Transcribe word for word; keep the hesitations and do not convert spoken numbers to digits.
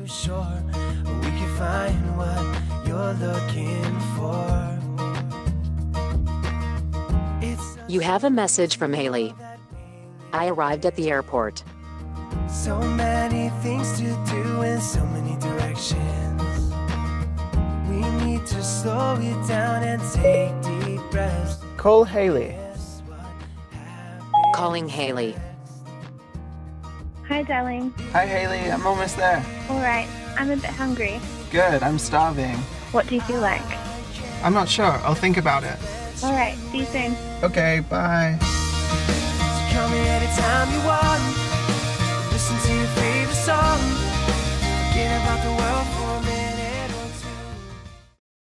too sure we can find what you're looking for. It's You have a message from Haley. I arrived at the airport. so many things to do in so many directions. We need to slow it down and take deep breaths. Call Haley. Calling Haley. Hi, darling. Hi Haley, I'm almost there. All right, I'm a bit hungry. Good, I'm starving. What do you feel like? I'm not sure, I'll think about it. All right, see you soon. Okay, bye. So call me anytime you want. Listen to your favorite song. Forget about the world for a minute.